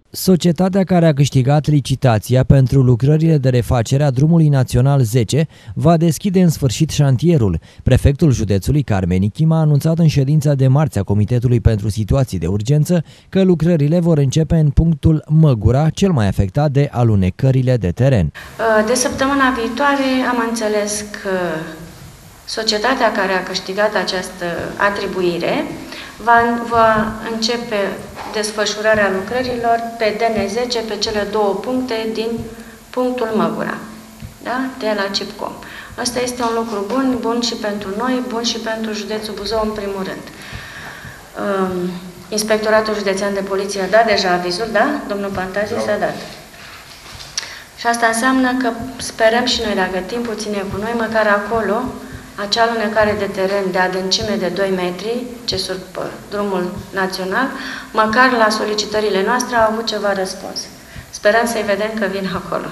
Societatea care a câștigat licitația pentru lucrările de refacere a drumului național 10 va deschide în sfârșit șantierul. Prefectul județului Carmen Chima a anunțat în ședința de marți a Comitetului pentru Situații de Urgență că lucrările vor începe în punctul Măgura, cel mai afectat de alunecările de teren. De săptămâna viitoare am înțeles că societatea care a câștigat această atribuire va începe desfășurarea lucrărilor pe DN10 pe cele două puncte din punctul Măgura, da? De la CIPCOM. Asta este un lucru bun și pentru noi, bun și pentru județul Buzău în primul rând. Inspectoratul Județean de Poliție a dat deja avizul, da? Domnul Pantazi s-a dat. Și asta înseamnă că sperăm și noi, dacă timpul ține cu noi, măcar acolo, acea alunecare de teren de adâncime de 2 metri, ce sur pe drumul național, măcar la solicitările noastre au avut ceva răspuns. Sperăm să-i vedem că vin acolo.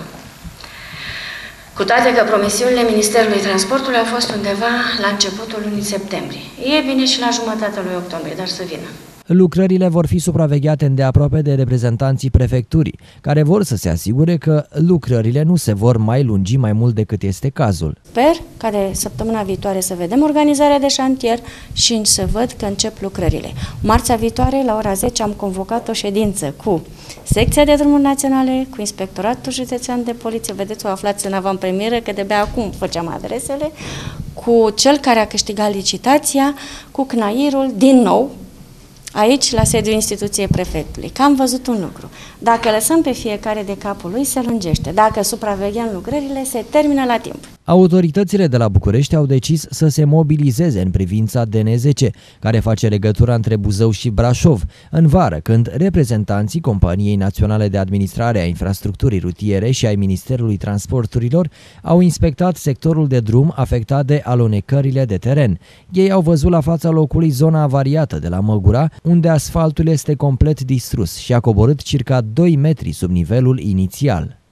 Cu toate că promisiunile Ministerului Transportului au fost undeva la începutul lunii septembrie. E bine și la jumătatea lui octombrie, dar să vină. Lucrările vor fi supravegheate îndeaproape de reprezentanții prefecturii, care vor să se asigure că lucrările nu se vor mai lungi mai mult decât este cazul. Sper ca de săptămâna viitoare să vedem organizarea de șantier și să văd că încep lucrările. Marțea viitoare, la ora 10, am convocat o ședință cu Secția de Drumuri Naționale, cu Inspectoratul Județean de Poliție, vedeți, o aflați în avantpremieră, că de-abia acum făceam adresele, cu cel care a câștigat licitația, cu CNAIR-ul, din nou, aici, la sediul instituției prefectului, că am văzut un lucru. Dacă lăsăm pe fiecare de capul lui, se lungește. Dacă supraveghem lucrările, se termină la timp. Autoritățile de la București au decis să se mobilizeze în privința DN10, care face legătura între Buzău și Brașov, în vară, când reprezentanții Companiei Naționale de Administrare a Infrastructurii Rutiere și ai Ministerului Transporturilor au inspectat sectorul de drum afectat de alunecările de teren. Ei au văzut la fața locului zona avariată de la Măgura, unde asfaltul este complet distrus și a coborât circa 2 metri sub nivelul inițial.